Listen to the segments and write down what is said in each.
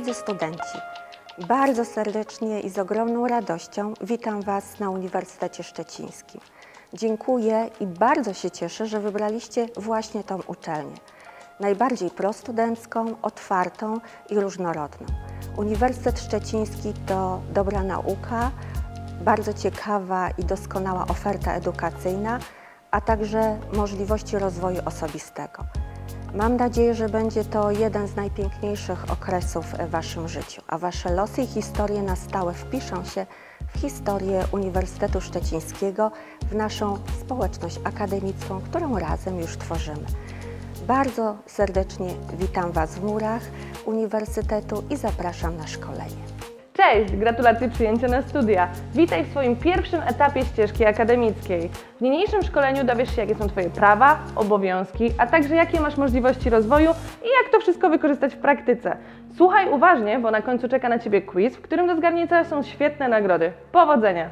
Drodzy studenci, bardzo serdecznie i z ogromną radością witam Was na Uniwersytecie Szczecińskim. Dziękuję i bardzo się cieszę, że wybraliście właśnie tą uczelnię. Najbardziej prostudencką, otwartą i różnorodną. Uniwersytet Szczeciński to dobra nauka, bardzo ciekawa i doskonała oferta edukacyjna, a także możliwości rozwoju osobistego. Mam nadzieję, że będzie to jeden z najpiękniejszych okresów w Waszym życiu, a Wasze losy i historie na stałe wpiszą się w historię Uniwersytetu Szczecińskiego, w naszą społeczność akademicką, którą razem już tworzymy. Bardzo serdecznie witam Was w murach Uniwersytetu i zapraszam na szkolenie. Cześć! Gratulacje przyjęcia na studia! Witaj w swoim pierwszym etapie ścieżki akademickiej. W niniejszym szkoleniu dowiesz się, jakie są Twoje prawa, obowiązki, a także jakie masz możliwości rozwoju i jak to wszystko wykorzystać w praktyce. Słuchaj uważnie, bo na końcu czeka na Ciebie quiz, w którym do zgarnięcia są świetne nagrody. Powodzenia!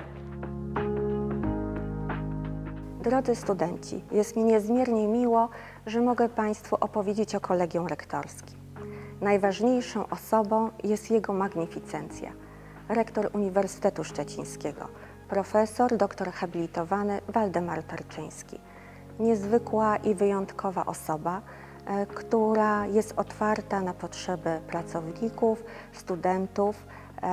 Drodzy studenci, jest mi niezmiernie miło, że mogę Państwu opowiedzieć o Kolegium Rektorskim. Najważniejszą osobą jest jego magnificencja, rektor Uniwersytetu Szczecińskiego, profesor, doktor habilitowany Waldemar Tarczyński. Niezwykła i wyjątkowa osoba, która jest otwarta na potrzeby pracowników, studentów,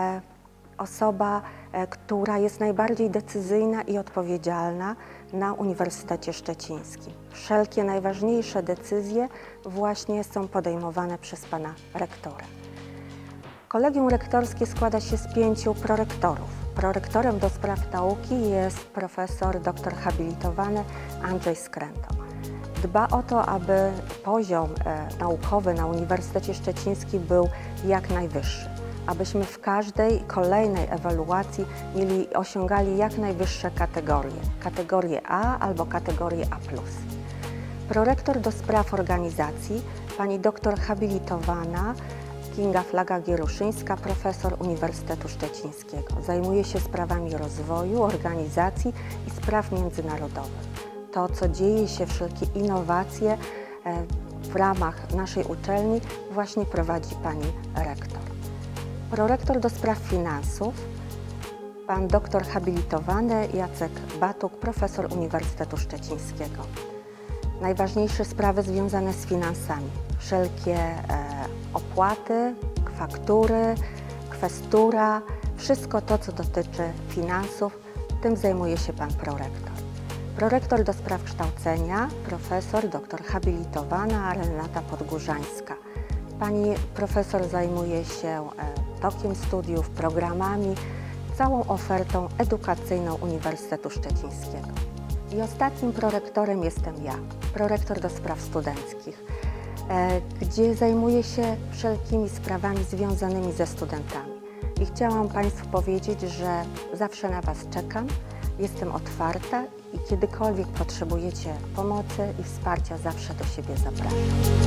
osoba, która jest najbardziej decyzyjna i odpowiedzialna na Uniwersytecie Szczecińskim. Wszelkie najważniejsze decyzje właśnie są podejmowane przez pana rektora. Kolegium rektorskie składa się z 5 prorektorów. Prorektorem do spraw nauki jest profesor doktor habilitowany Andrzej Skręto. Dba o to, aby poziom naukowy na Uniwersytecie Szczecińskim był jak najwyższy, abyśmy w każdej kolejnej ewaluacji osiągali jak najwyższe kategorie A albo kategorię A+. Prorektor do spraw organizacji, pani doktor habilitowana Kinga Flaga-Gieruszyńska, profesor Uniwersytetu Szczecińskiego. Zajmuje się sprawami rozwoju, organizacji i spraw międzynarodowych. To, co dzieje się, wszelkie innowacje w ramach naszej uczelni właśnie prowadzi pani rektor. Prorektor do spraw finansów, pan doktor habilitowany Jacek Batuk, profesor Uniwersytetu Szczecińskiego. Najważniejsze sprawy związane z finansami, wszelkie opłaty, faktury, kwestura, wszystko to, co dotyczy finansów, tym zajmuje się pan prorektor. Prorektor do spraw kształcenia, profesor doktor habilitowana Renata Podgórzańska. Pani profesor zajmuje się tokiem studiów, programami, całą ofertą edukacyjną Uniwersytetu Szczecińskiego. I ostatnim prorektorem jestem ja, prorektor do spraw studenckich, gdzie zajmuję się wszelkimi sprawami związanymi ze studentami. I chciałam Państwu powiedzieć, że zawsze na Was czekam, jestem otwarta i kiedykolwiek potrzebujecie pomocy i wsparcia, zawsze do siebie zapraszam.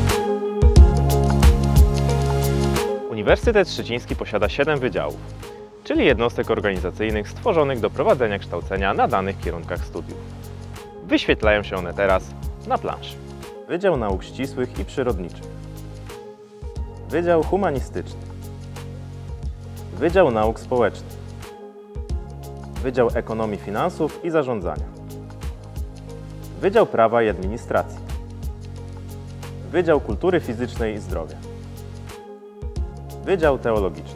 Uniwersytet Szczeciński posiada 7 wydziałów, czyli jednostek organizacyjnych stworzonych do prowadzenia kształcenia na danych kierunkach studiów. Wyświetlają się one teraz na planszy. Wydział Nauk Ścisłych i Przyrodniczych, Wydział Humanistyczny, Wydział Nauk Społecznych, Wydział Ekonomii Finansów i Zarządzania, Wydział Prawa i Administracji, Wydział Kultury Fizycznej i Zdrowia, Wydział Teologiczny.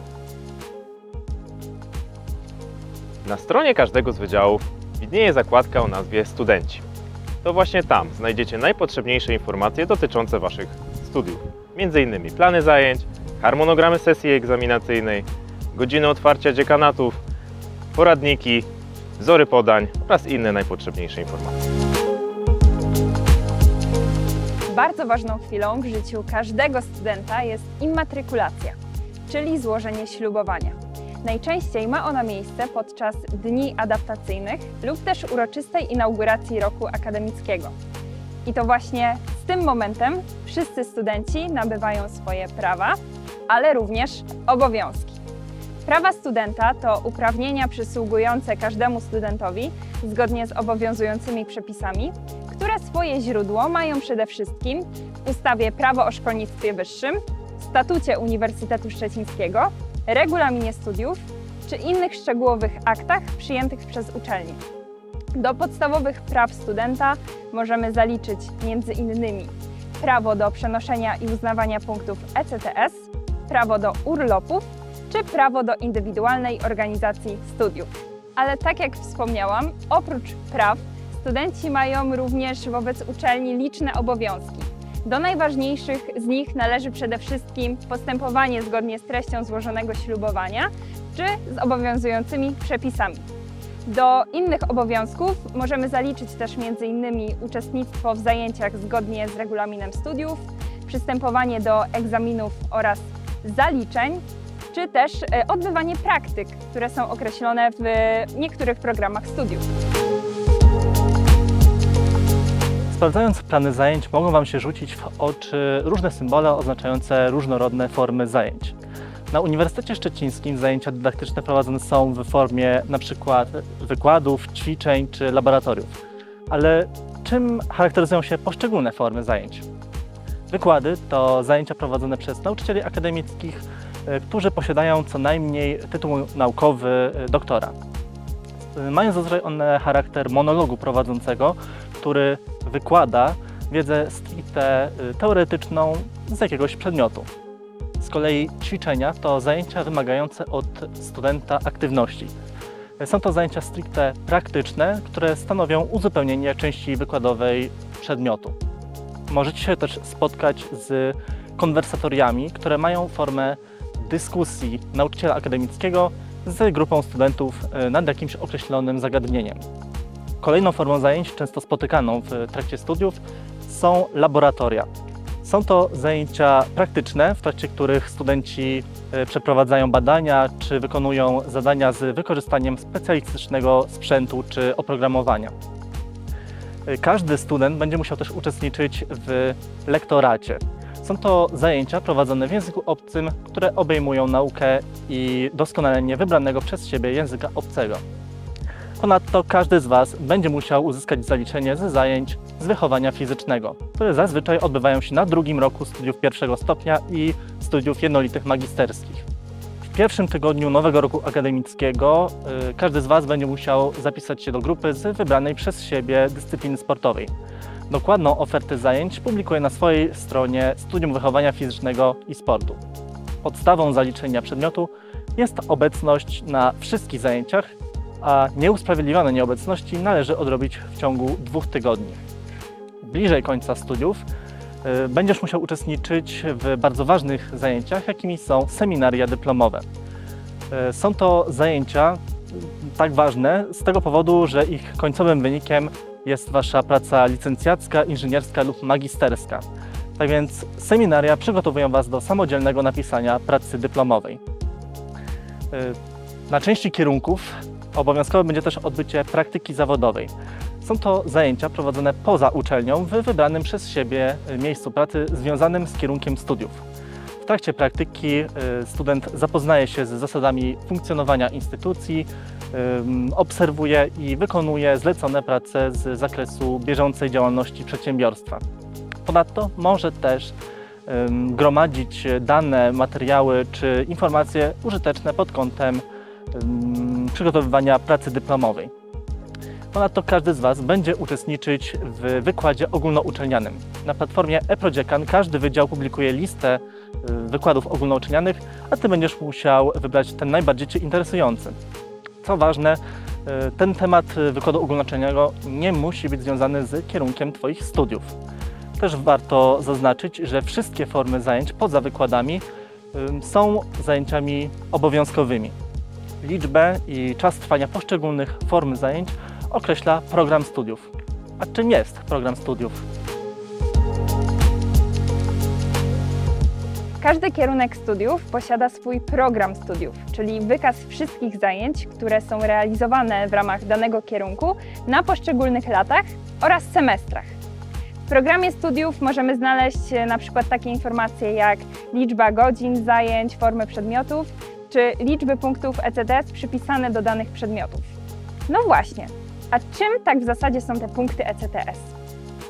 Na stronie każdego z wydziałów widnieje zakładka o nazwie Studenci. To właśnie tam znajdziecie najpotrzebniejsze informacje dotyczące Waszych studiów. M.in. plany zajęć, harmonogramy sesji egzaminacyjnej, godziny otwarcia dziekanatów, poradniki, wzory podań oraz inne najpotrzebniejsze informacje. Bardzo ważną chwilą w życiu każdego studenta jest immatrykulacja, czyli złożenie ślubowania. Najczęściej ma ona miejsce podczas dni adaptacyjnych lub też uroczystej inauguracji roku akademickiego. I to właśnie z tym momentem wszyscy studenci nabywają swoje prawa, ale również obowiązki. Prawa studenta to uprawnienia przysługujące każdemu studentowi zgodnie z obowiązującymi przepisami, które swoje źródło mają przede wszystkim w ustawie Prawo o szkolnictwie wyższym, statucie Uniwersytetu Szczecińskiego, regulaminie studiów czy innych szczegółowych aktach przyjętych przez uczelnię. Do podstawowych praw studenta możemy zaliczyć m.in. prawo do przenoszenia i uznawania punktów ECTS, prawo do urlopów czy prawo do indywidualnej organizacji studiów. Ale tak jak wspomniałam, oprócz praw studenci mają również wobec uczelni liczne obowiązki. Do najważniejszych z nich należy przede wszystkim postępowanie zgodnie z treścią złożonego ślubowania czy z obowiązującymi przepisami. Do innych obowiązków możemy zaliczyć też m.in. uczestnictwo w zajęciach zgodnie z regulaminem studiów, przystępowanie do egzaminów oraz zaliczeń, czy też odbywanie praktyk, które są określone w niektórych programach studiów. Sprawdzając plany zajęć, mogą Wam się rzucić w oczy różne symbole oznaczające różnorodne formy zajęć. Na Uniwersytecie Szczecińskim zajęcia dydaktyczne prowadzone są w formie np. wykładów, ćwiczeń czy laboratoriów. Ale czym charakteryzują się poszczególne formy zajęć? Wykłady to zajęcia prowadzone przez nauczycieli akademickich, którzy posiadają co najmniej tytuł naukowy doktora. Mają zazwyczaj one charakter monologu prowadzącego, który wykłada wiedzę stricte teoretyczną z jakiegoś przedmiotu. Z kolei ćwiczenia to zajęcia wymagające od studenta aktywności. Są to zajęcia stricte praktyczne, które stanowią uzupełnienie części wykładowej przedmiotu. Możecie się też spotkać z konwersatoriami, które mają formę dyskusji nauczyciela akademickiego z grupą studentów nad jakimś określonym zagadnieniem. Kolejną formą zajęć, często spotykaną w trakcie studiów, są laboratoria. Są to zajęcia praktyczne, w trakcie których studenci przeprowadzają badania czy wykonują zadania z wykorzystaniem specjalistycznego sprzętu czy oprogramowania. Każdy student będzie musiał też uczestniczyć w lektoracie. Są to zajęcia prowadzone w języku obcym, które obejmują naukę i doskonalenie wybranego przez siebie języka obcego. Ponadto każdy z Was będzie musiał uzyskać zaliczenie ze zajęć z wychowania fizycznego, które zazwyczaj odbywają się na drugim roku studiów pierwszego stopnia i studiów jednolitych magisterskich. W pierwszym tygodniu nowego roku akademickiego każdy z Was będzie musiał zapisać się do grupy z wybranej przez siebie dyscypliny sportowej. Dokładną ofertę zajęć publikuje na swojej stronie Studium Wychowania Fizycznego i Sportu. Podstawą zaliczenia przedmiotu jest obecność na wszystkich zajęciach, a nieusprawiedliwione nieobecności należy odrobić w ciągu 2 tygodni. Bliżej końca studiów będziesz musiał uczestniczyć w bardzo ważnych zajęciach, jakimi są seminaria dyplomowe. Są to zajęcia tak ważne z tego powodu, że ich końcowym wynikiem jest Wasza praca licencjacka, inżynierska lub magisterska. Tak więc seminaria przygotowują Was do samodzielnego napisania pracy dyplomowej. Na części kierunków obowiązkowe będzie też odbycie praktyki zawodowej. Są to zajęcia prowadzone poza uczelnią w wybranym przez siebie miejscu pracy związanym z kierunkiem studiów. W trakcie praktyki student zapoznaje się z zasadami funkcjonowania instytucji, obserwuje i wykonuje zlecone prace z zakresu bieżącej działalności przedsiębiorstwa. Ponadto może też gromadzić dane, materiały czy informacje użyteczne pod kątem przygotowywania pracy dyplomowej. Ponadto każdy z Was będzie uczestniczyć w wykładzie ogólnouczelnianym. Na platformie eProdziekan każdy wydział publikuje listę wykładów ogólnouczelnianych, a Ty będziesz musiał wybrać ten najbardziej Cię interesujący. Co ważne, ten temat wykładu ogólnouczelnianego nie musi być związany z kierunkiem Twoich studiów. Też warto zaznaczyć, że wszystkie formy zajęć poza wykładami są zajęciami obowiązkowymi. Liczbę i czas trwania poszczególnych form zajęć określa program studiów. A czym jest program studiów? Każdy kierunek studiów posiada swój program studiów, czyli wykaz wszystkich zajęć, które są realizowane w ramach danego kierunku na poszczególnych latach oraz semestrach. W programie studiów możemy znaleźć na przykład takie informacje jak liczba godzin zajęć, formy przedmiotów, czy liczby punktów ECTS przypisane do danych przedmiotów. No właśnie, a czym tak w zasadzie są te punkty ECTS?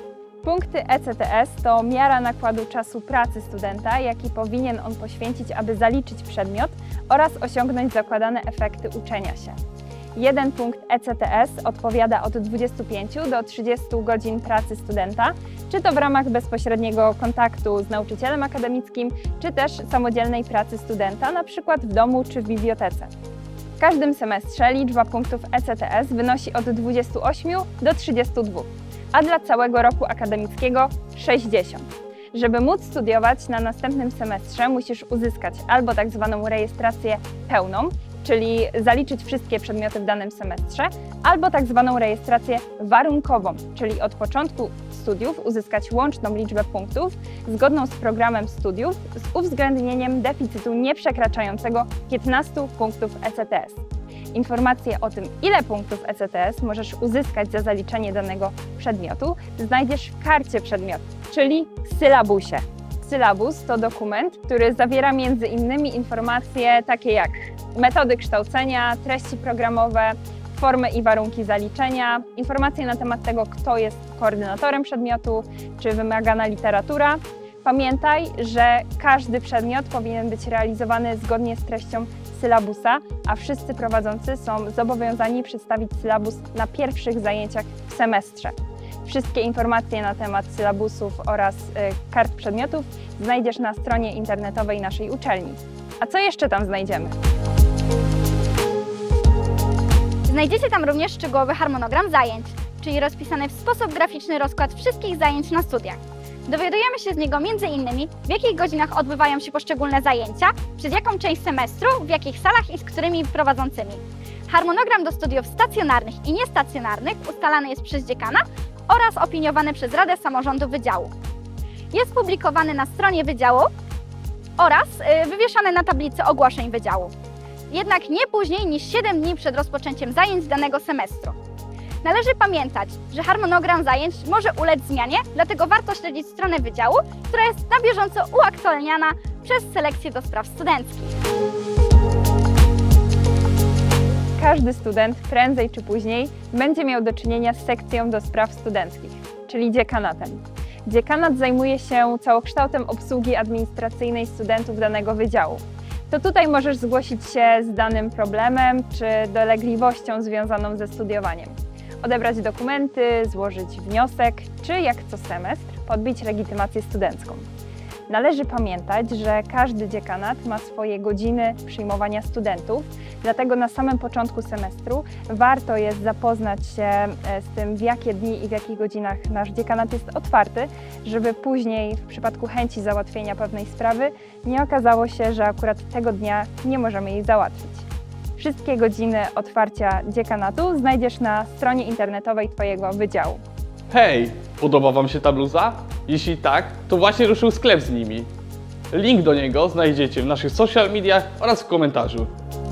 Punkty ECTS to miara nakładu czasu pracy studenta, jaki powinien on poświęcić, aby zaliczyć przedmiot oraz osiągnąć zakładane efekty uczenia się. 1 punkt ECTS odpowiada od 25 do 30 godzin pracy studenta, czy to w ramach bezpośredniego kontaktu z nauczycielem akademickim, czy też samodzielnej pracy studenta, na przykład w domu czy w bibliotece. W każdym semestrze liczba punktów ECTS wynosi od 28 do 32, a dla całego roku akademickiego 60. Żeby móc studiować na następnym semestrze, musisz uzyskać albo tak zwaną rejestrację pełną, czyli zaliczyć wszystkie przedmioty w danym semestrze, albo tak zwaną rejestrację warunkową, czyli od początku studiów uzyskać łączną liczbę punktów zgodną z programem studiów z uwzględnieniem deficytu nieprzekraczającego 15 punktów ECTS. Informacje o tym, ile punktów ECTS możesz uzyskać za zaliczenie danego przedmiotu, znajdziesz w karcie przedmiotu, czyli sylabusie. Sylabus to dokument, który zawiera m.in. informacje takie jak metody kształcenia, treści programowe, formy i warunki zaliczenia, informacje na temat tego, kto jest koordynatorem przedmiotu, czy wymagana literatura. Pamiętaj, że każdy przedmiot powinien być realizowany zgodnie z treścią sylabusa, a wszyscy prowadzący są zobowiązani przedstawić sylabus na pierwszych zajęciach w semestrze. Wszystkie informacje na temat sylabusów oraz kart przedmiotów znajdziesz na stronie internetowej naszej uczelni. A co jeszcze tam znajdziemy? Znajdziecie tam również szczegółowy harmonogram zajęć, czyli rozpisany w sposób graficzny rozkład wszystkich zajęć na studiach. Dowiadujemy się z niego m.in. w jakich godzinach odbywają się poszczególne zajęcia, przez jaką część semestru, w jakich salach i z którymi prowadzącymi. Harmonogram do studiów stacjonarnych i niestacjonarnych ustalany jest przez dziekana oraz opiniowany przez Radę Samorządu Wydziału. Jest publikowany na stronie Wydziału oraz wywieszany na tablicy ogłoszeń Wydziału. Jednak nie później niż 7 dni przed rozpoczęciem zajęć danego semestru. Należy pamiętać, że harmonogram zajęć może ulec zmianie, dlatego warto śledzić stronę Wydziału, która jest na bieżąco uaktualniana przez selekcję do spraw studenckich. Każdy student prędzej czy później będzie miał do czynienia z sekcją do spraw studenckich, czyli dziekanatem. Dziekanat zajmuje się całokształtem obsługi administracyjnej studentów danego wydziału. To tutaj możesz zgłosić się z danym problemem czy dolegliwością związaną ze studiowaniem. Odebrać dokumenty, złożyć wniosek, czy jak co semestr podbić legitymację studencką. Należy pamiętać, że każdy dziekanat ma swoje godziny przyjmowania studentów, dlatego na samym początku semestru warto jest zapoznać się z tym, w jakie dni i w jakich godzinach nasz dziekanat jest otwarty, żeby później w przypadku chęci załatwienia pewnej sprawy nie okazało się, że akurat tego dnia nie możemy jej załatwić. Wszystkie godziny otwarcia dziekanatu znajdziesz na stronie internetowej Twojego wydziału. Hej, podoba Wam się ta bluza? Jeśli tak, to właśnie ruszył sklep z nimi. Link do niego znajdziecie w naszych social mediach oraz w komentarzu.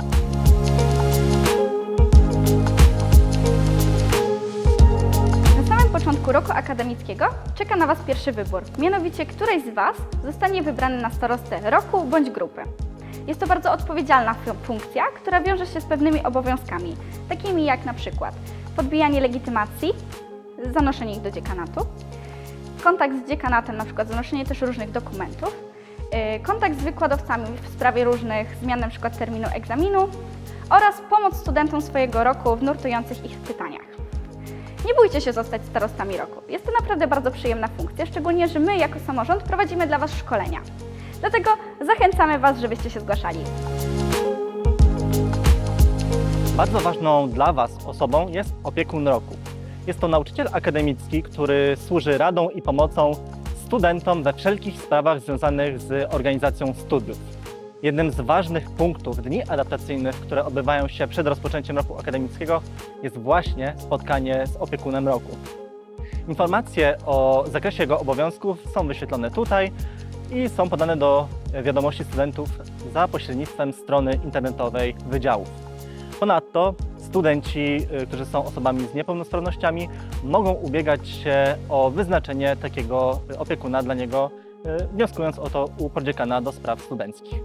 Na samym początku roku akademickiego czeka na Was pierwszy wybór, mianowicie któreś z Was zostanie wybrany na starostę roku bądź grupy. Jest to bardzo odpowiedzialna funkcja, która wiąże się z pewnymi obowiązkami, takimi jak na przykład podbijanie legitymacji, zanoszenie ich do dziekanatu, kontakt z dziekanatem, na przykład zanoszenie też różnych dokumentów, kontakt z wykładowcami w sprawie różnych zmian, na przykład terminu egzaminu oraz pomoc studentom swojego roku w nurtujących ich pytaniach. Nie bójcie się zostać starostami roku. Jest to naprawdę bardzo przyjemna funkcja, szczególnie, że my jako samorząd prowadzimy dla Was szkolenia. Dlatego zachęcamy Was, żebyście się zgłaszali. Bardzo ważną dla Was osobą jest opiekun roku. Jest to nauczyciel akademicki, który służy radą i pomocą studentom we wszelkich sprawach związanych z organizacją studiów. Jednym z ważnych punktów dni adaptacyjnych, które odbywają się przed rozpoczęciem roku akademickiego, jest właśnie spotkanie z opiekunem roku. Informacje o zakresie jego obowiązków są wyświetlone tutaj i są podane do wiadomości studentów za pośrednictwem strony internetowej wydziałów. Ponadto studenci, którzy są osobami z niepełnosprawnościami, mogą ubiegać się o wyznaczenie takiego opiekuna dla niego, wnioskując o to u prodziekana do spraw studenckich.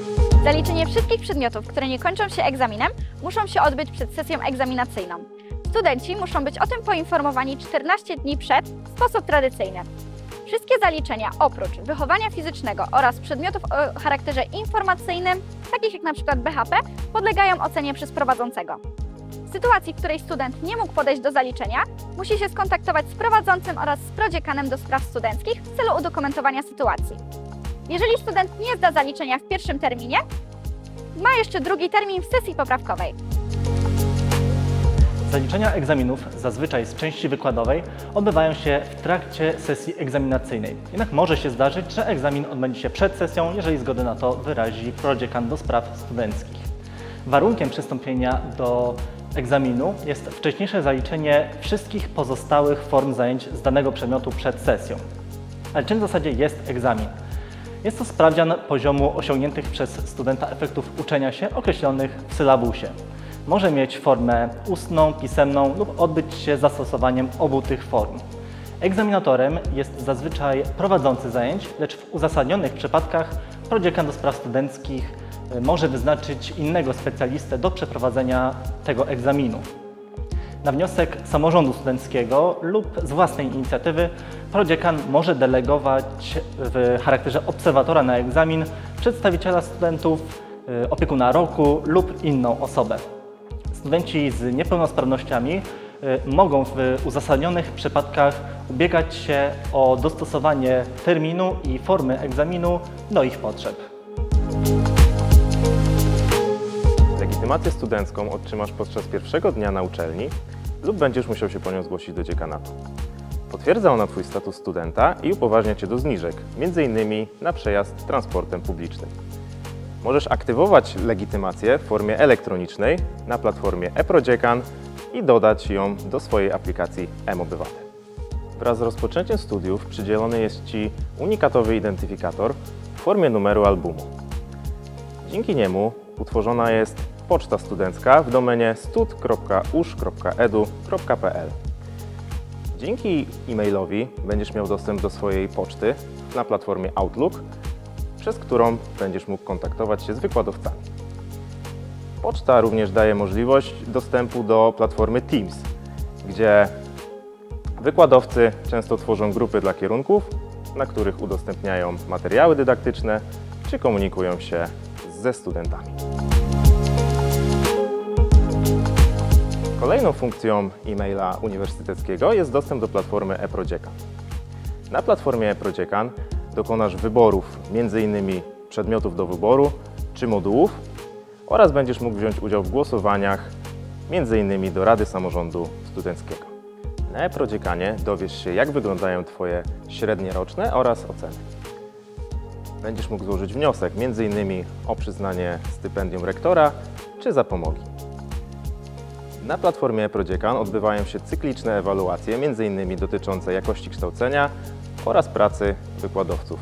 Zaliczenie wszystkich przedmiotów, które nie kończą się egzaminem, muszą się odbyć przed sesją egzaminacyjną. Studenci muszą być o tym poinformowani 14 dni przed w sposób tradycyjny. Wszystkie zaliczenia oprócz wychowania fizycznego oraz przedmiotów o charakterze informacyjnym, takich jak np. BHP, podlegają ocenie przez prowadzącego. W sytuacji, w której student nie mógł podejść do zaliczenia, musi się skontaktować z prowadzącym oraz z prodziekanem do spraw studenckich w celu udokumentowania sytuacji. Jeżeli student nie zda zaliczenia w pierwszym terminie, ma jeszcze drugi termin w sesji poprawkowej. Zaliczenia egzaminów, zazwyczaj z części wykładowej, odbywają się w trakcie sesji egzaminacyjnej. Jednak może się zdarzyć, że egzamin odbędzie się przed sesją, jeżeli zgodę na to wyrazi prodziekan do spraw studenckich. Warunkiem przystąpienia do egzaminu jest wcześniejsze zaliczenie wszystkich pozostałych form zajęć z danego przedmiotu przed sesją. Ale czym w zasadzie jest egzamin? Jest to sprawdzian poziomu osiągniętych przez studenta efektów uczenia się określonych w sylabusie. Może mieć formę ustną, pisemną lub odbyć się zastosowaniem obu tych form. Egzaminatorem jest zazwyczaj prowadzący zajęć, lecz w uzasadnionych przypadkach prodziekan do spraw studenckich może wyznaczyć innego specjalistę do przeprowadzenia tego egzaminu. Na wniosek samorządu studenckiego lub z własnej inicjatywy prodziekan może delegować w charakterze obserwatora na egzamin przedstawiciela studentów, opiekuna roku lub inną osobę. Studenci z niepełnosprawnościami mogą w uzasadnionych przypadkach ubiegać się o dostosowanie terminu i formy egzaminu do ich potrzeb. Legitymację studencką otrzymasz podczas pierwszego dnia na uczelni lub będziesz musiał się po nią zgłosić do dziekanatu. Potwierdza ona Twój status studenta i upoważnia Cię do zniżek, m.in. na przejazd transportem publicznym. Możesz aktywować legitymację w formie elektronicznej na platformie e-Prodziekan i dodać ją do swojej aplikacji mObywatel. Wraz z rozpoczęciem studiów przydzielony jest Ci unikatowy identyfikator w formie numeru albumu. Dzięki niemu utworzona jest poczta studencka w domenie stud.usz.edu.pl. Dzięki e-mailowi będziesz miał dostęp do swojej poczty na platformie Outlook, przez którą będziesz mógł kontaktować się z wykładowcami. Poczta również daje możliwość dostępu do platformy Teams, gdzie wykładowcy często tworzą grupy dla kierunków, na których udostępniają materiały dydaktyczne czy komunikują się ze studentami. Kolejną funkcją e-maila uniwersyteckiego jest dostęp do platformy e-Prodziekan. Na platformie e-Prodziekan dokonasz wyborów m.in. przedmiotów do wyboru czy modułów oraz będziesz mógł wziąć udział w głosowaniach m.in. do Rady Samorządu Studenckiego. Na e-Prodziekanie dowiesz się, jak wyglądają Twoje średnie roczne oraz oceny. Będziesz mógł złożyć wniosek m.in. o przyznanie stypendium rektora czy zapomogi. Na platformie e-Prodziekan odbywają się cykliczne ewaluacje m.in. dotyczące jakości kształcenia oraz pracy wykładowców.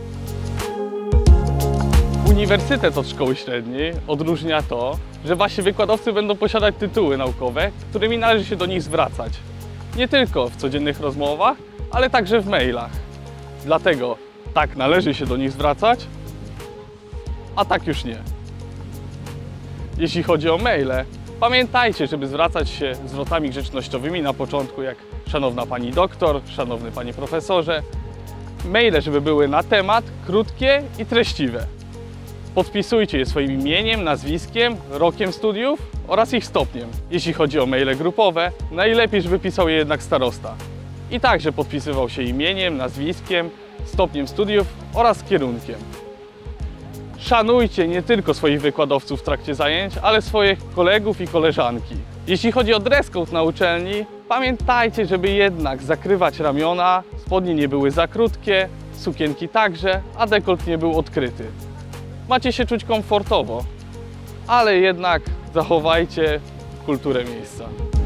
Uniwersytet od szkoły średniej odróżnia to, że wasi wykładowcy będą posiadać tytuły naukowe, którymi należy się do nich zwracać. Nie tylko w codziennych rozmowach, ale także w mailach. Dlatego tak należy się do nich zwracać, a tak już nie. Jeśli chodzi o maile, pamiętajcie, żeby zwracać się zwrotami grzecznościowymi na początku, jak szanowna pani doktor, szanowny panie profesorze. Maile, żeby były na temat, krótkie i treściwe. Podpisujcie je swoim imieniem, nazwiskiem, rokiem studiów oraz ich stopniem. Jeśli chodzi o maile grupowe, najlepiej, żeby pisał je jednak starosta. I także podpisywał się imieniem, nazwiskiem, stopniem studiów oraz kierunkiem. Szanujcie nie tylko swoich wykładowców w trakcie zajęć, ale swoich kolegów i koleżanki. Jeśli chodzi o dress code na uczelni, pamiętajcie, żeby jednak zakrywać ramiona, spodnie nie były za krótkie, sukienki także, a dekolt nie był odkryty. Macie się czuć komfortowo, ale jednak zachowajcie kulturę miejsca.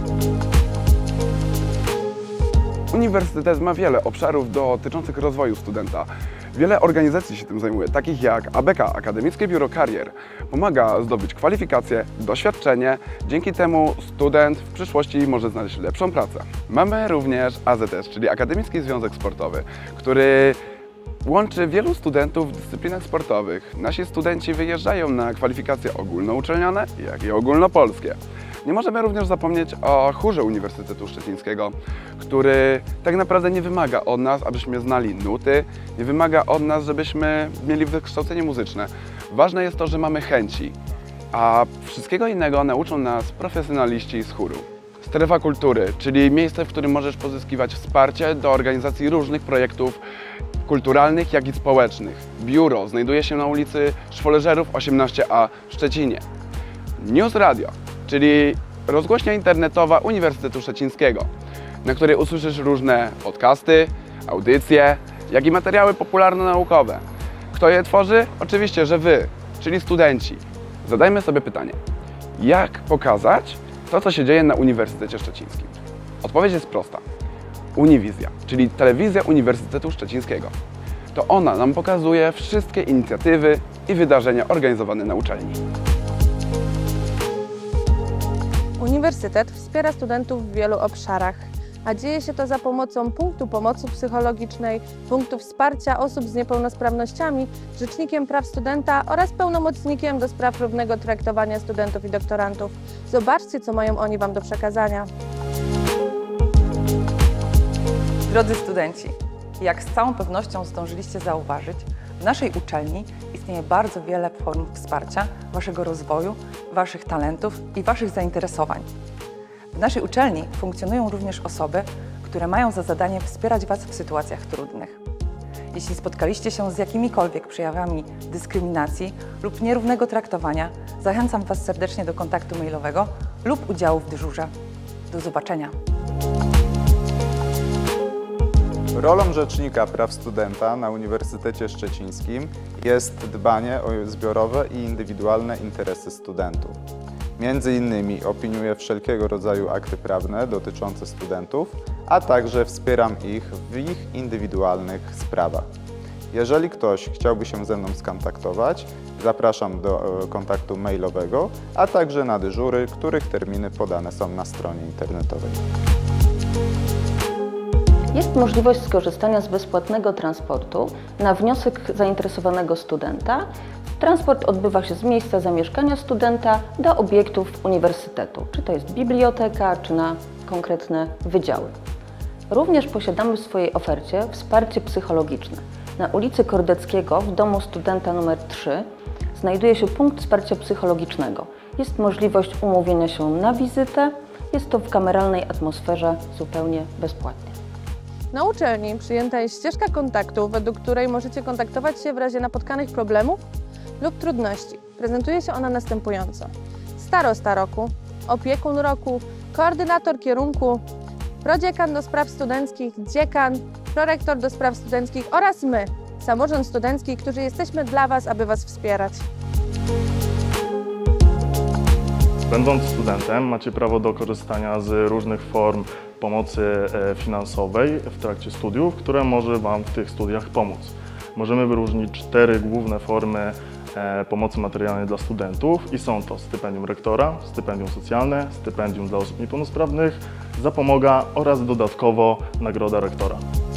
Uniwersytet ma wiele obszarów dotyczących rozwoju studenta. Wiele organizacji się tym zajmuje, takich jak ABK, Akademickie Biuro Karier. Pomaga zdobyć kwalifikacje, doświadczenie, dzięki temu student w przyszłości może znaleźć lepszą pracę. Mamy również AZS, czyli Akademicki Związek Sportowy, który łączy wielu studentów w dyscyplinach sportowych. Nasi studenci wyjeżdżają na kwalifikacje ogólnouczelniane, jak i ogólnopolskie. Nie możemy również zapomnieć o chórze Uniwersytetu Szczecińskiego, który tak naprawdę nie wymaga od nas, abyśmy znali nuty, nie wymaga od nas, żebyśmy mieli wykształcenie muzyczne. Ważne jest to, że mamy chęci, a wszystkiego innego nauczą nas profesjonaliści z chóru. Strefa kultury, czyli miejsce, w którym możesz pozyskiwać wsparcie do organizacji różnych projektów kulturalnych, jak i społecznych. Biuro znajduje się na ulicy Szwoleżerów 18a w Szczecinie. News Radio, czyli rozgłośnia internetowa Uniwersytetu Szczecińskiego, na której usłyszysz różne podcasty, audycje, jak i materiały popularno-naukowe. Kto je tworzy? Oczywiście, że Wy, czyli studenci. Zadajmy sobie pytanie, jak pokazać to, co się dzieje na Uniwersytecie Szczecińskim? Odpowiedź jest prosta. Uniwizja, czyli telewizja Uniwersytetu Szczecińskiego. To ona nam pokazuje wszystkie inicjatywy i wydarzenia organizowane na uczelni. Uniwersytet wspiera studentów w wielu obszarach, a dzieje się to za pomocą punktu pomocy psychologicznej, punktu wsparcia osób z niepełnosprawnościami, rzecznikiem praw studenta oraz pełnomocnikiem do spraw równego traktowania studentów i doktorantów. Zobaczcie, co mają oni Wam do przekazania. Drodzy studenci, jak z całą pewnością zdążyliście zauważyć, w naszej uczelni istnieje bardzo wiele form wsparcia Waszego rozwoju, Waszych talentów i Waszych zainteresowań. W naszej uczelni funkcjonują również osoby, które mają za zadanie wspierać Was w sytuacjach trudnych. Jeśli spotkaliście się z jakimikolwiek przejawami dyskryminacji lub nierównego traktowania, zachęcam Was serdecznie do kontaktu mailowego lub udziału w dyżurze. Do zobaczenia! Rolą Rzecznika Praw Studenta na Uniwersytecie Szczecińskim jest dbanie o zbiorowe i indywidualne interesy studentów. Między innymi opiniuję wszelkiego rodzaju akty prawne dotyczące studentów, a także wspieram ich w ich indywidualnych sprawach. Jeżeli ktoś chciałby się ze mną skontaktować, zapraszam do kontaktu mailowego, a także na dyżury, których terminy podane są na stronie internetowej. Jest możliwość skorzystania z bezpłatnego transportu na wniosek zainteresowanego studenta. Transport odbywa się z miejsca zamieszkania studenta do obiektów uniwersytetu, czy to jest biblioteka, czy na konkretne wydziały. Również posiadamy w swojej ofercie wsparcie psychologiczne. Na ulicy Kordeckiego w domu studenta nr 3 znajduje się punkt wsparcia psychologicznego. Jest możliwość umówienia się na wizytę, jest to w kameralnej atmosferze zupełnie bezpłatnie. Na uczelni przyjęta jest ścieżka kontaktu, według której możecie kontaktować się w razie napotkanych problemów lub trudności. Prezentuje się ona następująco. Starosta roku, opiekun roku, koordynator kierunku, prodziekan do spraw studenckich, dziekan, prorektor do spraw studenckich oraz my, samorząd studencki, którzy jesteśmy dla Was, aby Was wspierać. Będąc studentem, macie prawo do korzystania z różnych form pomocy finansowej w trakcie studiów, które może Wam w tych studiach pomóc. Możemy wyróżnić 4 główne formy pomocy materialnej dla studentów i są to stypendium rektora, stypendium socjalne, stypendium dla osób niepełnosprawnych, zapomoga oraz dodatkowo nagroda rektora.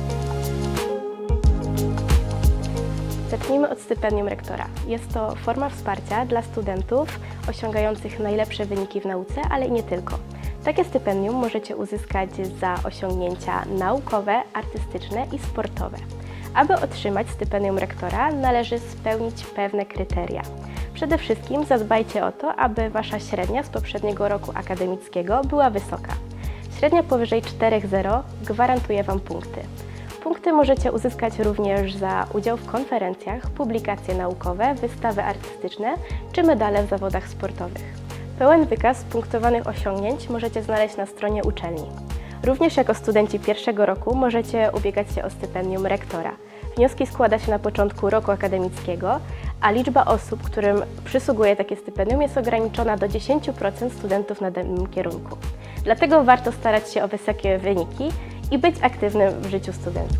Zacznijmy od stypendium rektora. Jest to forma wsparcia dla studentów osiągających najlepsze wyniki w nauce, ale i nie tylko. Takie stypendium możecie uzyskać za osiągnięcia naukowe, artystyczne i sportowe. Aby otrzymać stypendium rektora, należy spełnić pewne kryteria. Przede wszystkim zadbajcie o to, aby Wasza średnia z poprzedniego roku akademickiego była wysoka. Średnia powyżej 4,0 gwarantuje Wam punkty. Punkty możecie uzyskać również za udział w konferencjach, publikacje naukowe, wystawy artystyczne czy medale w zawodach sportowych. Pełen wykaz punktowanych osiągnięć możecie znaleźć na stronie uczelni. Również jako studenci pierwszego roku możecie ubiegać się o stypendium rektora. Wnioski składa się na początku roku akademickiego, a liczba osób, którym przysługuje takie stypendium, jest ograniczona do 10% studentów na danym kierunku. Dlatego warto starać się o wysokie wyniki i być aktywnym w życiu studenckim.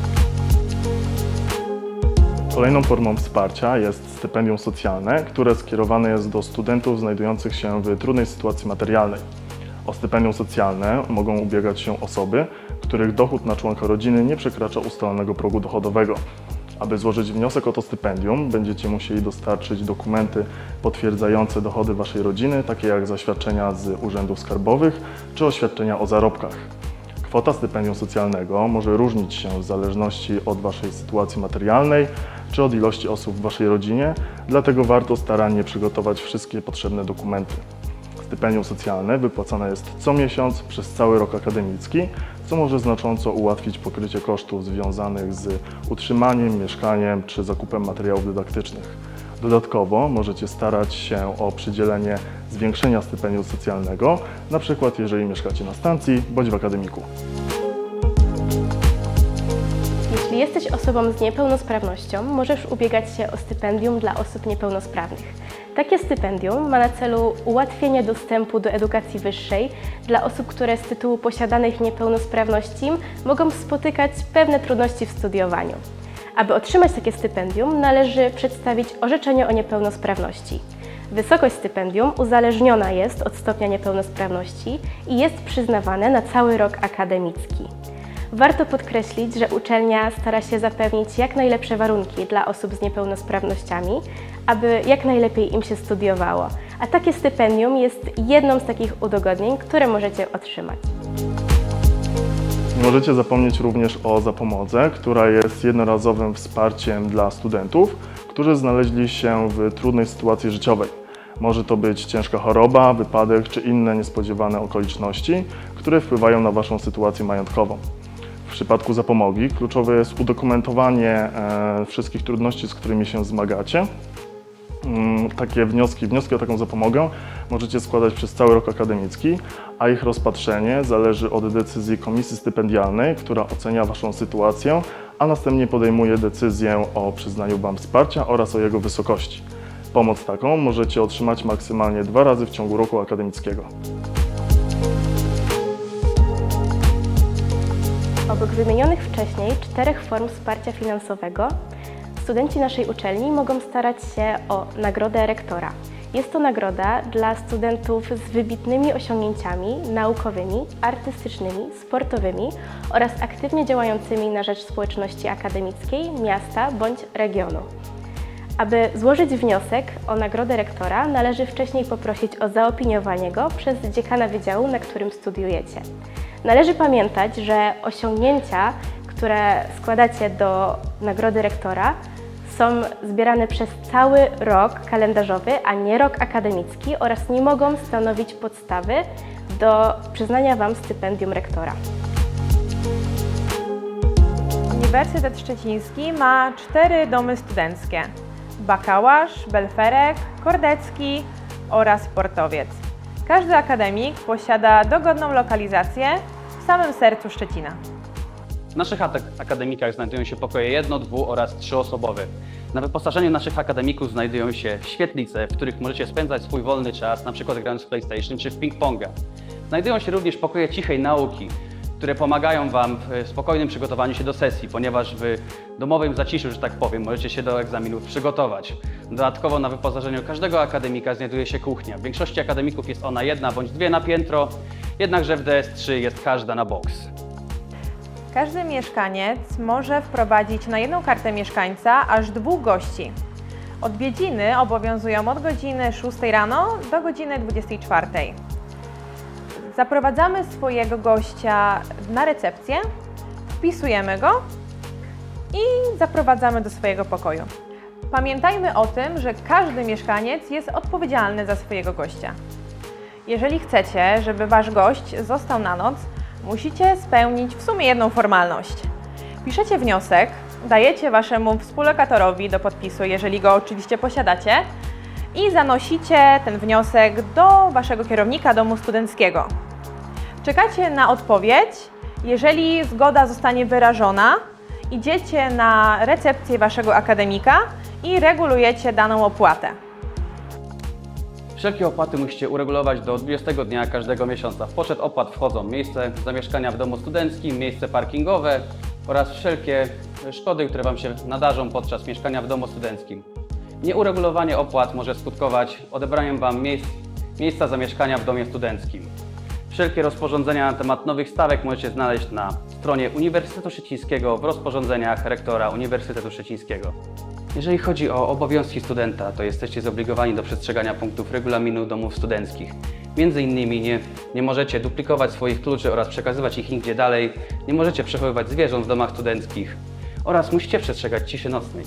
Kolejną formą wsparcia jest stypendium socjalne, które skierowane jest do studentów znajdujących się w trudnej sytuacji materialnej. O stypendium socjalne mogą ubiegać się osoby, których dochód na członka rodziny nie przekracza ustalonego progu dochodowego. Aby złożyć wniosek o to stypendium, będziecie musieli dostarczyć dokumenty potwierdzające dochody Waszej rodziny, takie jak zaświadczenia z urzędów skarbowych czy oświadczenia o zarobkach. Kwota stypendium socjalnego może różnić się w zależności od Waszej sytuacji materialnej czy od ilości osób w Waszej rodzinie, dlatego warto starannie przygotować wszystkie potrzebne dokumenty. Stypendium socjalne wypłacane jest co miesiąc przez cały rok akademicki, co może znacząco ułatwić pokrycie kosztów związanych z utrzymaniem, mieszkaniem czy zakupem materiałów dydaktycznych. Dodatkowo możecie starać się o przydzielenie zwiększenia stypendium socjalnego, np. jeżeli mieszkacie na stacji bądź w akademiku. Jeśli jesteś osobą z niepełnosprawnością, możesz ubiegać się o stypendium dla osób niepełnosprawnych. Takie stypendium ma na celu ułatwienie dostępu do edukacji wyższej dla osób, które z tytułu posiadanych niepełnosprawności mogą spotykać pewne trudności w studiowaniu. Aby otrzymać takie stypendium, należy przedstawić orzeczenie o niepełnosprawności. Wysokość stypendium uzależniona jest od stopnia niepełnosprawności i jest przyznawane na cały rok akademicki. Warto podkreślić, że uczelnia stara się zapewnić jak najlepsze warunki dla osób z niepełnosprawnościami, aby jak najlepiej im się studiowało, a takie stypendium jest jedną z takich udogodnień, które możecie otrzymać. Nie możecie zapomnieć również o zapomodze, która jest jednorazowym wsparciem dla studentów, którzy znaleźli się w trudnej sytuacji życiowej. Może to być ciężka choroba, wypadek czy inne niespodziewane okoliczności, które wpływają na Waszą sytuację majątkową. W przypadku zapomogi kluczowe jest udokumentowanie wszystkich trudności, z którymi się zmagacie. Takie wnioski o taką zapomogę możecie składać przez cały rok akademicki, a ich rozpatrzenie zależy od decyzji komisji stypendialnej, która ocenia Waszą sytuację, a następnie podejmuje decyzję o przyznaniu Wam wsparcia oraz o jego wysokości. Pomoc taką możecie otrzymać maksymalnie 2 razy w ciągu roku akademickiego. Obok wymienionych wcześniej 4 form wsparcia finansowego, studenci naszej uczelni mogą starać się o nagrodę rektora. Jest to nagroda dla studentów z wybitnymi osiągnięciami naukowymi, artystycznymi, sportowymi oraz aktywnie działającymi na rzecz społeczności akademickiej, miasta bądź regionu. Aby złożyć wniosek o nagrodę rektora, należy wcześniej poprosić o zaopiniowanie go przez dziekana wydziału, na którym studiujecie. Należy pamiętać, że osiągnięcia, które składacie do nagrody rektora, są zbierane przez cały rok kalendarzowy, a nie rok akademicki oraz nie mogą stanowić podstawy do przyznania Wam stypendium rektora. Uniwersytet Szczeciński ma 4 domy studenckie: Bakałasz, Belferek, Kordecki oraz Portowiec. Każdy akademik posiada dogodną lokalizację w samym sercu Szczecina. W naszych akademikach znajdują się pokoje 1-, 2- oraz 3-osobowe. Na wyposażeniu naszych akademików znajdują się świetlice, w których możecie spędzać swój wolny czas, np. grając w PlayStation czy w ping-ponga. Znajdują się również pokoje cichej nauki, które pomagają Wam w spokojnym przygotowaniu się do sesji, ponieważ w domowym zaciszu, że tak powiem, możecie się do egzaminów przygotować. Dodatkowo na wyposażeniu każdego akademika znajduje się kuchnia. W większości akademików jest ona 1 bądź 2 na piętro, jednakże w DS3 jest każda na boks. Każdy mieszkaniec może wprowadzić na jedną kartę mieszkańca aż 2 gości. Odwiedziny obowiązują od godziny 6 rano do godziny 24. Zaprowadzamy swojego gościa na recepcję, wpisujemy go i zaprowadzamy do swojego pokoju. Pamiętajmy o tym, że każdy mieszkaniec jest odpowiedzialny za swojego gościa. Jeżeli chcecie, żeby Wasz gość został na noc, musicie spełnić w sumie jedną formalność. Piszecie wniosek, dajecie Waszemu współlokatorowi do podpisu, jeżeli go oczywiście posiadacie, i zanosicie ten wniosek do Waszego kierownika domu studenckiego. Czekacie na odpowiedź. Jeżeli zgoda zostanie wyrażona, idziecie na recepcję Waszego akademika i regulujecie daną opłatę. Wszelkie opłaty musicie uregulować do 20 dnia każdego miesiąca. W poczet opłat wchodzą miejsce zamieszkania w domu studenckim, miejsce parkingowe oraz wszelkie szkody, które Wam się nadarzą podczas mieszkania w domu studenckim. Nieuregulowanie opłat może skutkować odebraniem Wam miejsca zamieszkania w domie studenckim. Wszelkie rozporządzenia na temat nowych stawek możecie znaleźć na stronie Uniwersytetu Szczecińskiego w rozporządzeniach rektora Uniwersytetu Szczecińskiego. Jeżeli chodzi o obowiązki studenta, to jesteście zobligowani do przestrzegania punktów regulaminu domów studenckich. Między innymi nie możecie duplikować swoich kluczy oraz przekazywać ich nigdzie dalej, nie możecie przechowywać zwierząt w domach studenckich oraz musicie przestrzegać ciszy nocnej.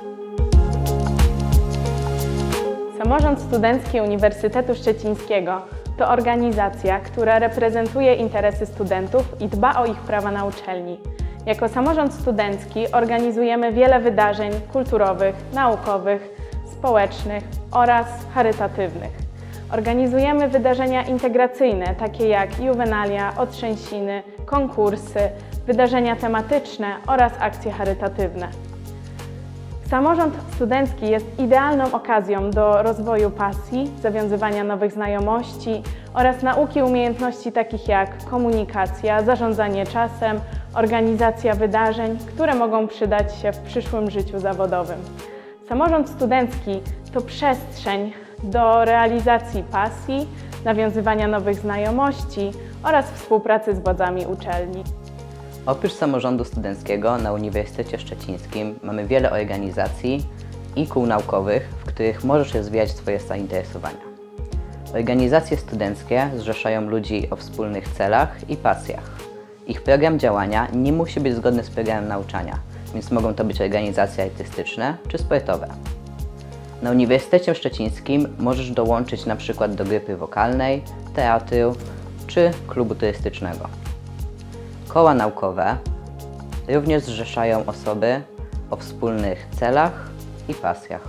Samorząd Studencki Uniwersytetu Szczecińskiego to organizacja, która reprezentuje interesy studentów i dba o ich prawa na uczelni. Jako samorząd studencki organizujemy wiele wydarzeń kulturowych, naukowych, społecznych oraz charytatywnych. Organizujemy wydarzenia integracyjne, takie jak juwenalia, otrzęsiny, konkursy, wydarzenia tematyczne oraz akcje charytatywne. Samorząd studencki jest idealną okazją do rozwoju pasji, zawiązywania nowych znajomości oraz nauki umiejętności takich jak komunikacja, zarządzanie czasem, organizacja wydarzeń, które mogą przydać się w przyszłym życiu zawodowym. Samorząd studencki to przestrzeń do realizacji pasji, nawiązywania nowych znajomości oraz współpracy z władzami uczelni. Oprócz samorządu studenckiego na Uniwersytecie Szczecińskim mamy wiele organizacji i kół naukowych, w których możesz rozwijać swoje zainteresowania. Organizacje studenckie zrzeszają ludzi o wspólnych celach i pasjach. Ich program działania nie musi być zgodny z programem nauczania, więc mogą to być organizacje artystyczne czy sportowe. Na Uniwersytecie Szczecińskim możesz dołączyć na przykład do grupy wokalnej, teatru czy klubu turystycznego. Koła naukowe również zrzeszają osoby o wspólnych celach i pasjach.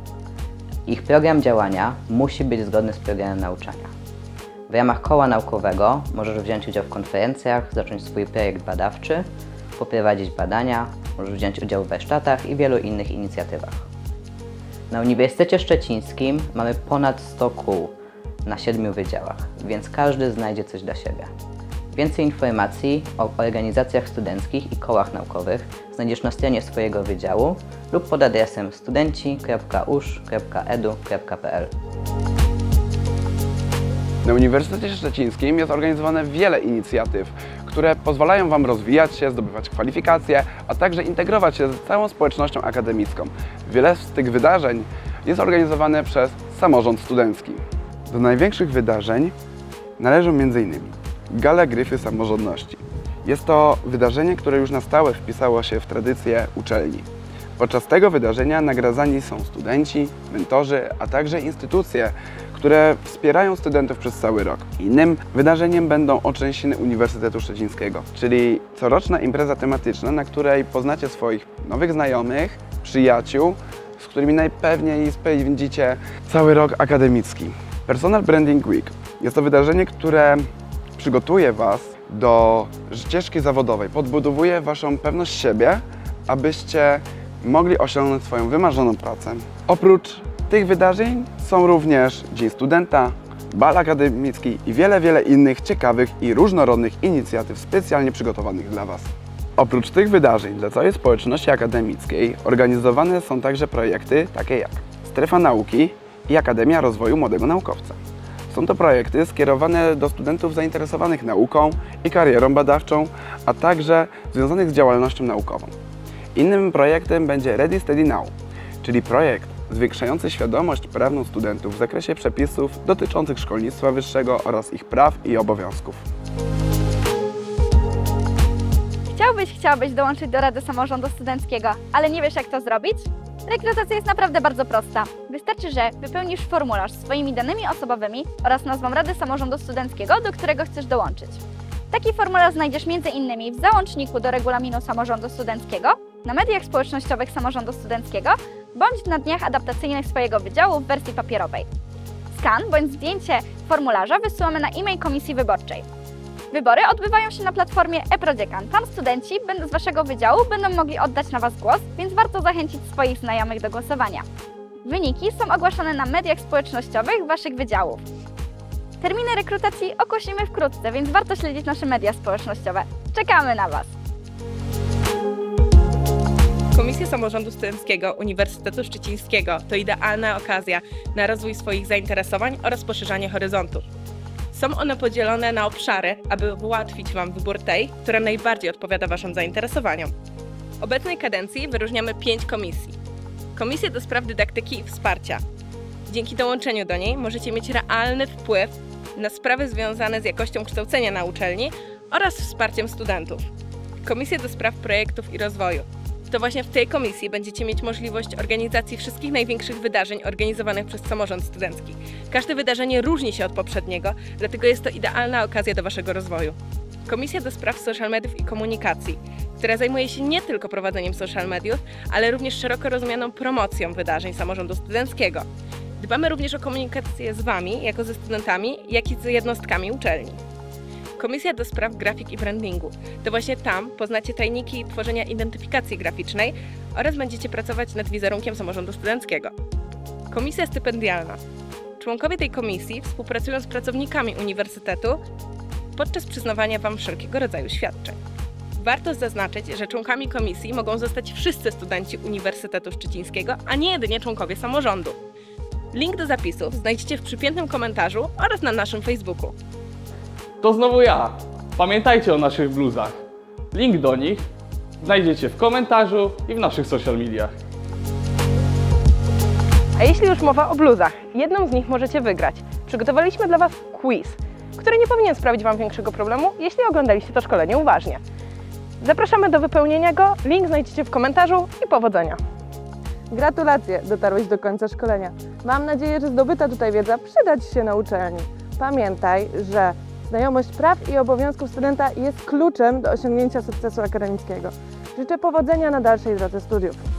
Ich program działania musi być zgodny z programem nauczania. W ramach koła naukowego możesz wziąć udział w konferencjach, zacząć swój projekt badawczy, poprowadzić badania, możesz wziąć udział w warsztatach i wielu innych inicjatywach. Na Uniwersytecie Szczecińskim mamy ponad 100 kół na 7 wydziałach, więc każdy znajdzie coś dla siebie. Więcej informacji o organizacjach studenckich i kołach naukowych znajdziesz na stronie swojego wydziału lub pod adresem studenci.usz.edu.pl. Na Uniwersytecie Szczecińskim jest organizowane wiele inicjatyw, które pozwalają Wam rozwijać się, zdobywać kwalifikacje, a także integrować się z całą społecznością akademicką. Wiele z tych wydarzeń jest organizowane przez samorząd studencki. Do największych wydarzeń należą m.in. Gala Gryfy Samorządności. Jest to wydarzenie, które już na stałe wpisało się w tradycję uczelni. Podczas tego wydarzenia nagradzani są studenci, mentorzy, a także instytucje, które wspierają studentów przez cały rok. Innym wydarzeniem będą otrzęsiny Uniwersytetu Szczecińskiego, czyli coroczna impreza tematyczna, na której poznacie swoich nowych znajomych, przyjaciół, z którymi najpewniej spędzicie cały rok akademicki. Personal Branding Week jest to wydarzenie, które przygotuje Was do ścieżki zawodowej, podbudowuje Waszą pewność siebie, abyście mogli osiągnąć swoją wymarzoną pracę. Oprócz tych wydarzeń są również Dzień Studenta, bal akademicki i wiele innych ciekawych i różnorodnych inicjatyw specjalnie przygotowanych dla Was. Oprócz tych wydarzeń dla całej społeczności akademickiej organizowane są także projekty takie jak Strefa Nauki i Akademia Rozwoju Młodego Naukowca. Są to projekty skierowane do studentów zainteresowanych nauką i karierą badawczą, a także związanych z działalnością naukową. Innym projektem będzie Ready Steady Now, czyli projekt zwiększający świadomość prawną studentów w zakresie przepisów dotyczących szkolnictwa wyższego oraz ich praw i obowiązków. Chciałbyś dołączyć do Rady Samorządu Studenckiego, ale nie wiesz, jak to zrobić? Rekrutacja jest naprawdę bardzo prosta. Wystarczy, że wypełnisz formularz swoimi danymi osobowymi oraz nazwą Rady Samorządu Studenckiego, do którego chcesz dołączyć. Taki formularz znajdziesz m.in. w załączniku do regulaminu samorządu studenckiego, na mediach społecznościowych samorządu studenckiego bądź na dniach adaptacyjnych swojego wydziału w wersji papierowej. Skan bądź zdjęcie formularza wysyłamy na e-mail Komisji Wyborczej. Wybory odbywają się na platformie e-Prodziekan. Tam studenci z Waszego wydziału będą mogli oddać na Was głos, więc warto zachęcić swoich znajomych do głosowania. Wyniki są ogłaszane na mediach społecznościowych Waszych wydziałów. Terminy rekrutacji ogłosimy wkrótce, więc warto śledzić nasze media społecznościowe. Czekamy na Was! Komisja Samorządu Studenckiego Uniwersytetu Szczecińskiego to idealna okazja na rozwój swoich zainteresowań oraz poszerzanie horyzontów. Są one podzielone na obszary, aby ułatwić Wam wybór tej, która najbardziej odpowiada Waszym zainteresowaniom. W obecnej kadencji wyróżniamy 5 komisji. Komisję do spraw dydaktyki i wsparcia. Dzięki dołączeniu do niej możecie mieć realny wpływ na sprawy związane z jakością kształcenia na uczelni oraz wsparciem studentów. Komisję do spraw projektów i rozwoju. To właśnie w tej komisji będziecie mieć możliwość organizacji wszystkich największych wydarzeń organizowanych przez samorząd studencki. Każde wydarzenie różni się od poprzedniego, dlatego jest to idealna okazja do Waszego rozwoju. Komisja do spraw social mediów i komunikacji, która zajmuje się nie tylko prowadzeniem social mediów, ale również szeroko rozumianą promocją wydarzeń samorządu studenckiego. Dbamy również o komunikację z Wami, jako ze studentami, jak i z jednostkami uczelni. Komisja do spraw grafik i brandingu. To właśnie tam poznacie tajniki tworzenia identyfikacji graficznej oraz będziecie pracować nad wizerunkiem samorządu studenckiego. Komisja stypendialna. Członkowie tej komisji współpracują z pracownikami uniwersytetu podczas przyznawania Wam wszelkiego rodzaju świadczeń. Warto zaznaczyć, że członkami komisji mogą zostać wszyscy studenci Uniwersytetu Szczecińskiego, a nie jedynie członkowie samorządu. Link do zapisów znajdziecie w przypiętym komentarzu oraz na naszym Facebooku. To znowu ja. Pamiętajcie o naszych bluzach. Link do nich znajdziecie w komentarzu i w naszych social mediach. A jeśli już mowa o bluzach, jedną z nich możecie wygrać. Przygotowaliśmy dla Was quiz, który nie powinien sprawić Wam większego problemu, jeśli oglądaliście to szkolenie uważnie. Zapraszamy do wypełnienia go, link znajdziecie w komentarzu i powodzenia! Gratulacje, dotarłeś do końca szkolenia. Mam nadzieję, że zdobyta tutaj wiedza przyda Ci się na uczelni. Pamiętaj, że znajomość praw i obowiązków studenta jest kluczem do osiągnięcia sukcesu akademickiego. Życzę powodzenia na dalszej drodze studiów.